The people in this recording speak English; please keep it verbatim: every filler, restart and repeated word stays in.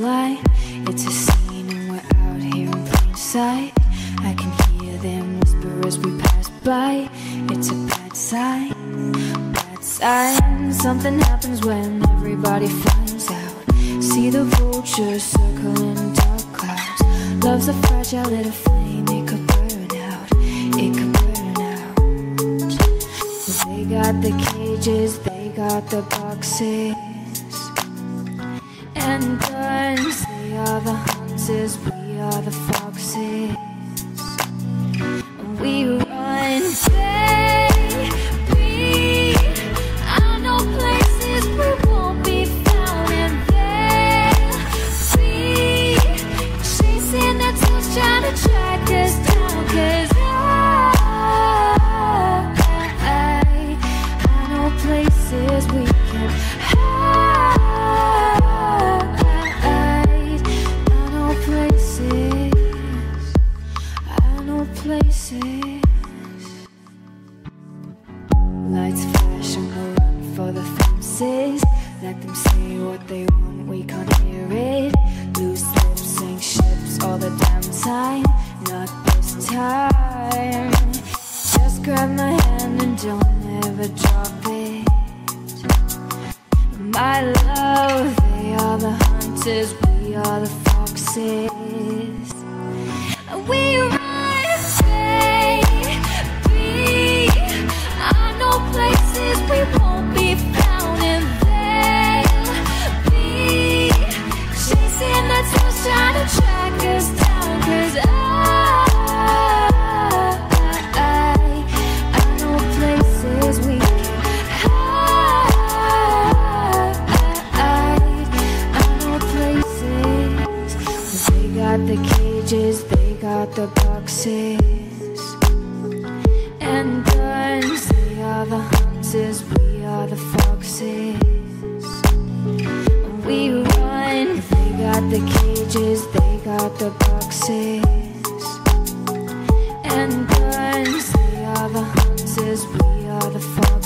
light. It's a scene and we're out here in plain sight. I can hear them whisper as we pass by. It's a bad sign, bad sign. Something happens when everybody finds out. See the vultures circling dark clouds. Love's a fragile little flame, it could burn out, it could burn out. They got the cages, they got the boxes and guns. They are the hunters, we are the foxes. And we run, baby. I know places we won't be found, and they'll be chasing their tails, trying to track us down. 'Cause I, I know places we can hide. I know places, I know places. Lights flash and we run for the fences. Let them say what they want, we can't hear it. Loose lips sink ships all the damn time. Not this time. Just grab my hand and don't ever drop it. My love, they are the hunters, we are the foxes. We run, baby. I know places we won't be found, and they'll be chasing their tails, trying to track us down. 'Cause I, I, I know places we can hide. I know places. They got the cages, they got the boxes and guns. They are the hunters, we are the foxes. We run. They got the cages, they got the boxes and guns. They are the hunters, we are the foxes.